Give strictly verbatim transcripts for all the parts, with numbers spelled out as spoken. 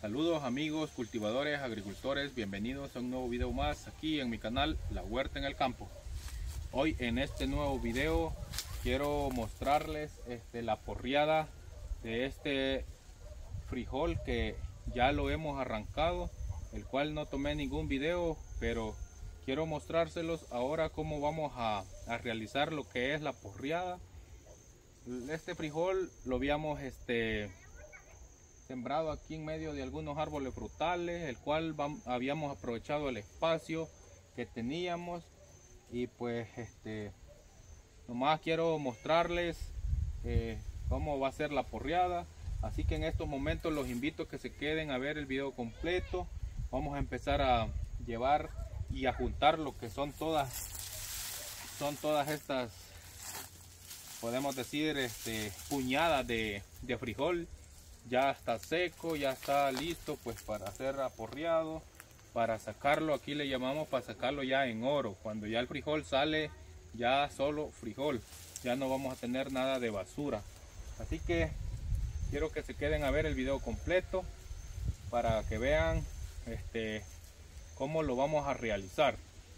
Saludos amigos cultivadores, agricultores, bienvenidos a un nuevo video más aquí en mi canal La Huerta en el Campo. Hoy en este nuevo video quiero mostrarles este, la porreada de este frijol que ya lo hemos arrancado, el cual no tomé ningún video, pero quiero mostrárselos ahora cómo vamos a, a realizar lo que es la porreada. Este frijol lo habíamos este sembrado aquí en medio de algunos árboles frutales, el cual habíamos aprovechado el espacio que teníamos, y pues este nomás quiero mostrarles eh, cómo va a ser la porreada. Así que en estos momentos los invito a que se queden a ver el video completo. Vamos a empezar a llevar y a juntar lo que son todas son todas estas, podemos decir, este puñadas de, de frijol. Ya está seco, ya está listo pues para ser aporreado, para sacarlo. Aquí le llamamos para sacarlo ya en oro, cuando ya el frijol sale ya solo frijol, ya no vamos a tener nada de basura. Así que quiero que se queden a ver el video completo para que vean este cómo lo vamos a realizar.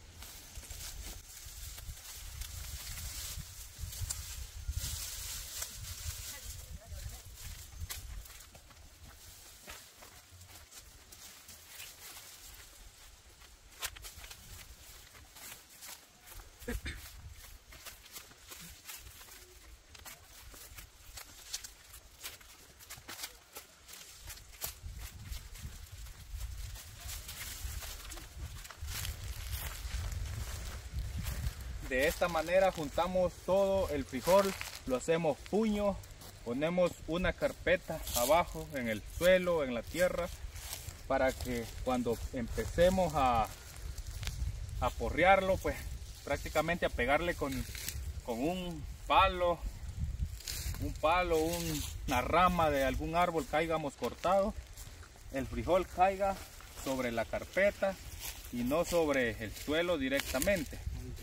De esta manera juntamos todo el frijol, lo hacemos puño, ponemos una carpeta abajo en el suelo, en la tierra, para que cuando empecemos a, a porrearlo, pues prácticamente a pegarle con, con un palo, un palo, un, una rama de algún árbol que hayamos cortado, el frijol caiga sobre la carpeta y no sobre el suelo directamente.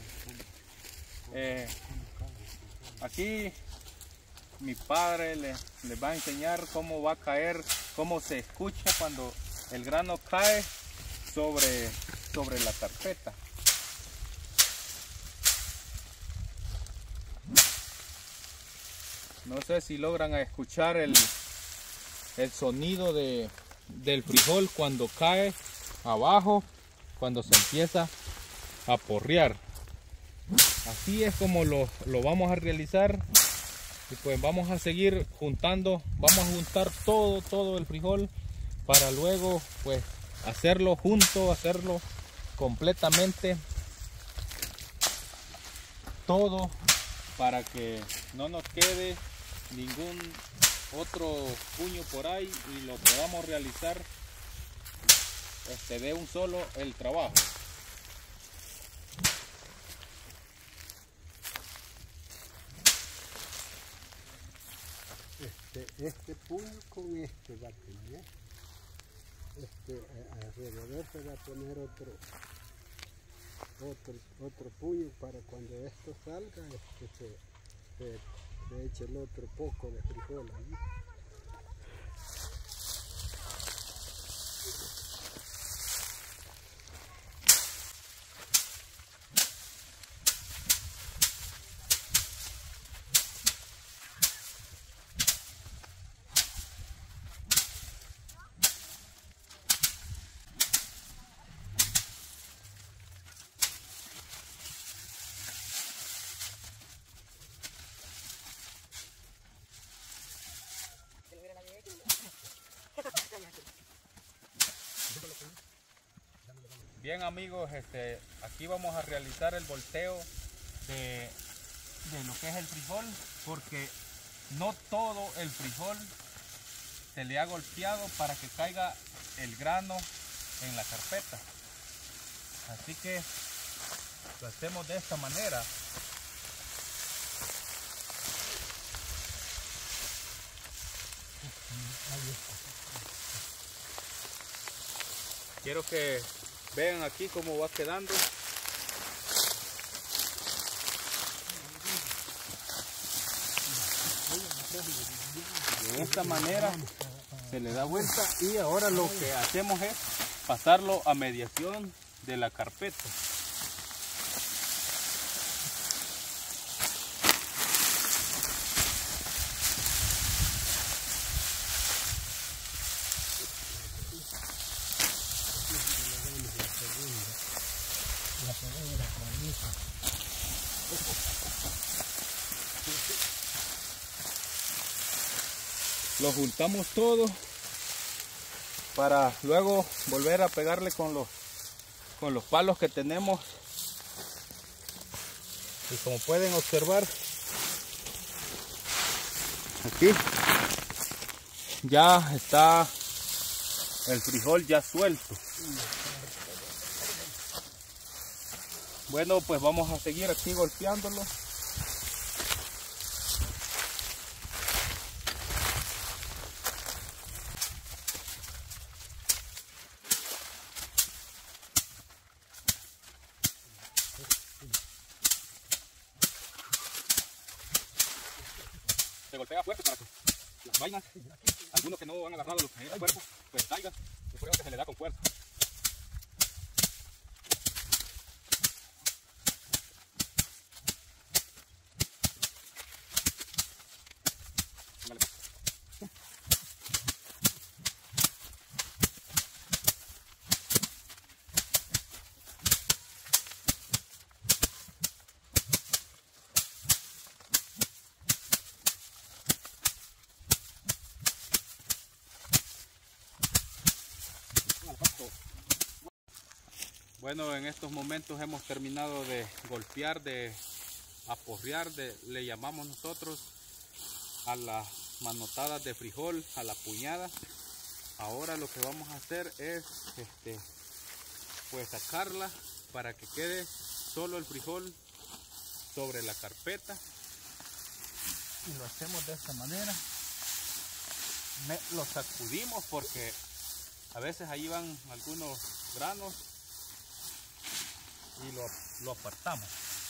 Eh, aquí mi padre les le va a enseñar cómo va a caer, cómo se escucha cuando el grano cae sobre, sobre la carpeta. No sé si logran escuchar el, el sonido de, del frijol cuando cae abajo, cuando se empieza a porrear. Así es como lo, lo vamos a realizar, y pues vamos a seguir juntando, vamos a juntar todo, todo el frijol para luego pues hacerlo junto, hacerlo completamente todo, para que no nos quede ningún otro puño por ahí y lo podamos realizar este, de un solo el trabajo. Este, este puño con este va a tener, este, alrededor se va a poner otro, otro, otro puño para cuando esto salga, este, se, se, se eche el otro poco de frijol allí. Bien amigos, este, aquí vamos a realizar el volteo de, de lo que es el frijol, porque no todo el frijol se le ha golpeado para que caiga el grano en la carpeta. Así que lo hacemos de esta manera. Quiero que vean aquí cómo va quedando. De esta manera se le da vuelta y ahora lo que hacemos es pasarlo a mediación de la carpeta. Lo juntamos todo para luego volver a pegarle con los con los palos que tenemos, y como pueden observar aquí ya está el frijol ya suelto. Bueno, pues vamos a seguir aquí golpeándolo. Se golpea fuerte para que las vainas, algunos que no han agarrado los el cuerpo, pues salgan. Yo creo que se le da con fuerza. Bueno, en estos momentos hemos terminado de golpear, de aporrear, de, le llamamos nosotros a las manotadas de frijol, a la puñada. Ahora lo que vamos a hacer es este, pues sacarla para que quede solo el frijol sobre la carpeta. Y lo hacemos de esta manera. Me, lo sacudimos porque a veces ahí van algunos granos y lo, lo apartamos.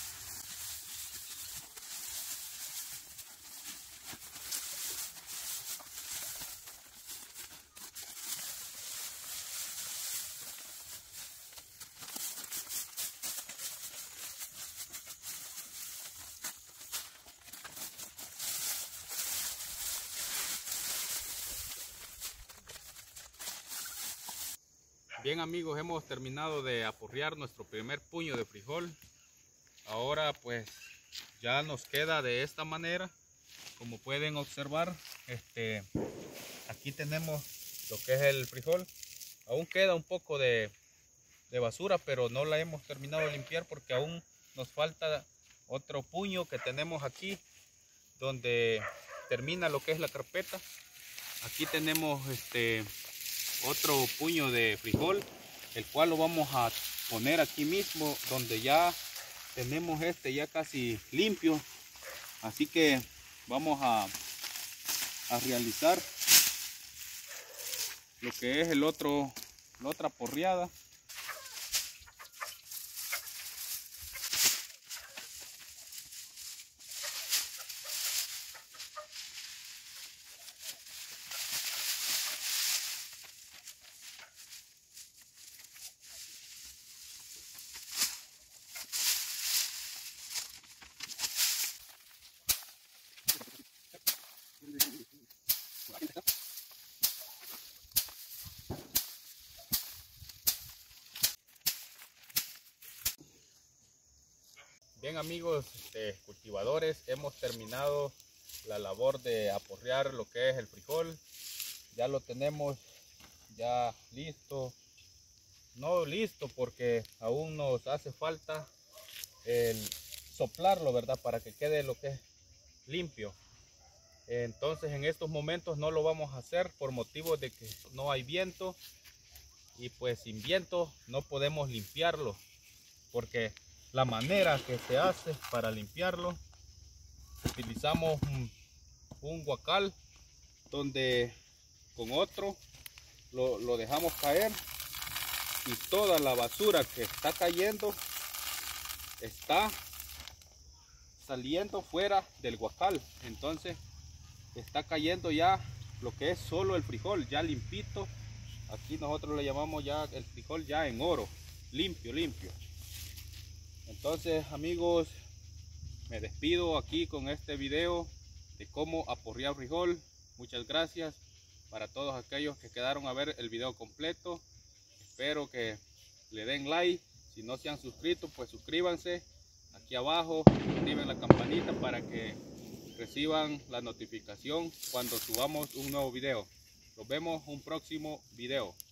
Bien amigos, hemos terminado de aporrear nuestro primer puño de frijol. Ahora pues ya nos queda de esta manera. Como pueden observar, este, aquí tenemos lo que es el frijol. Aún queda un poco de, de basura, pero no la hemos terminado de limpiar porque aún nos falta otro puño que tenemos aquí, donde termina lo que es la carpeta. Aquí tenemos este otro puño de frijol, el cual lo vamos a poner aquí mismo, donde ya tenemos este ya casi limpio. Así que vamos a, a realizar lo que es el otro, la otra porreada. Bien amigos este, cultivadores, hemos terminado la labor de aporrear lo que es el frijol. Ya lo tenemos ya listo, no listo porque aún nos hace falta el soplarlo, ¿verdad? Para que quede lo que es limpio. Entonces en estos momentos no lo vamos a hacer por motivo de que no hay viento, y pues sin viento no podemos limpiarlo, porque la manera que se hace para limpiarlo, utilizamos un, un guacal donde con otro lo, lo dejamos caer, y toda la basura que está cayendo está saliendo fuera del guacal. Entonces está cayendo ya lo que es solo el frijol, ya limpito. Aquí nosotros le llamamos ya el frijol ya en oro, limpio, limpio. Entonces, amigos, me despido aquí con este video de cómo aporrear frijol. Muchas gracias para todos aquellos que quedaron a ver el video completo. Espero que le den like. Si no se han suscrito, pues suscríbanse. Aquí abajo activen la campanita para que reciban la notificación cuando subamos un nuevo video. Nos vemos en un próximo video.